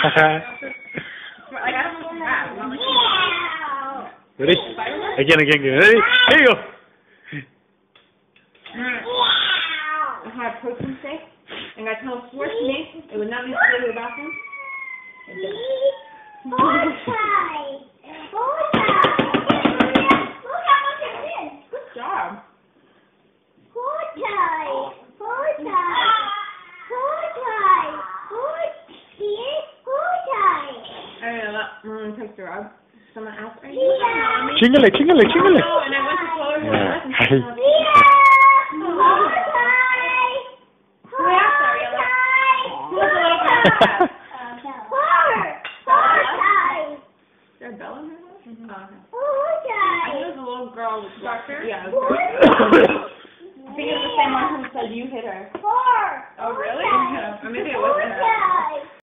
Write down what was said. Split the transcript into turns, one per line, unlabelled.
I don't know that.
Ready? Again. Ready? Here you go.
I had protein shake, and I told forced me it would not be to go to the bathroom. Good job. Take the rug. Someone asked, are you mommy?
Chingale.
No, and I went to close the lesson. Is there a bell in her house? I think it was a little girl with doctor. Yeah. I think it was the same one who said you hit her. Oh, really? Yeah. Or maybe it wasn't her.